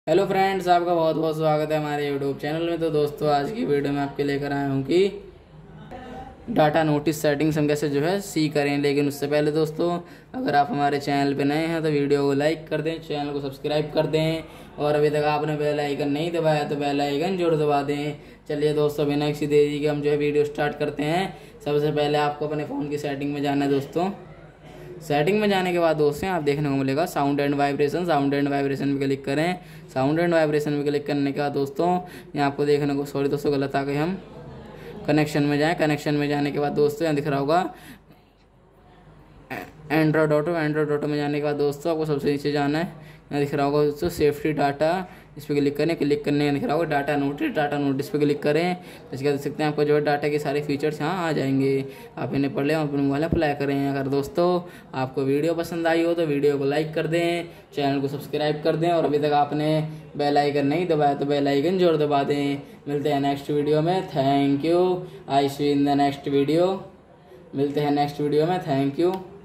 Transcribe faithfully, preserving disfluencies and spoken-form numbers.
Hello friends, आपका बहुत बहुत स्वागत है हमारे यूट्यूब चैनल में। तो दोस्तों, आज की वीडियो में आपके लेकर आया हूँ कि डाटा नोटिस सेटिंग्स हम कैसे जो है सी करें। लेकिन उससे पहले दोस्तों, अगर आप हमारे चैनल पे नए हैं तो वीडियो को लाइक कर दें, चैनल को सब्सक्राइब कर दें और अभी तक आपने बेल आइकन नहीं दबाया तो बेल आइकन जरूर दबा दें। चलिए दोस्तों, बिना किसी देरी के हम जो है वीडियो स्टार्ट करते हैं। सबसे पहले आपको अपने फ़ोन की सेटिंग में जाना है दोस्तों। सेटिंग में जाने के बाद दोस्तों आप देखने को मिलेगा sound and vibration. Sound and vibration पे क्लिक करें। साउंड एंड वाइब्रेशन पे क्लिक करने के बाद दोस्तों यहाँ आपको देखने को, सॉरी दोस्तों गलत आ गए, हम कनेक्शन में जाएं। कनेक्शन में जाने के बाद दोस्तों यहाँ दिख रहा होगा एंड्रॉयड ऑटो। एंड्रॉयड ऑटो में जाने के बाद दोस्तों आपको सबसे नीचे जाना है। यहाँ दिख रहा होगा दोस्तों सेफ्टी डाटा, इस पर क्लिक करें। क्लिक करने दिख रहा होगा डाटा नोटिस। डाटा नोटिस पे क्लिक करें। इसके बाद देख सकते हैं आपको जो है डाटा के सारे फीचर्स यहाँ आ जाएंगे। आप इन्हें पढ़ लें और अपने मोबाइल अप्लाई करें। अगर दोस्तों आपको वीडियो पसंद आई हो तो वीडियो को लाइक कर दें, चैनल को सब्सक्राइब कर दें और अभी तक आपने बेल आइकन नहीं दबाया तो बेल आइकन जरूर दबा दें। मिलते हैं नेक्स्ट वीडियो में। Thank you. I see in the next video. मिलते हैं नेक्स्ट वीडियो में। Thank you.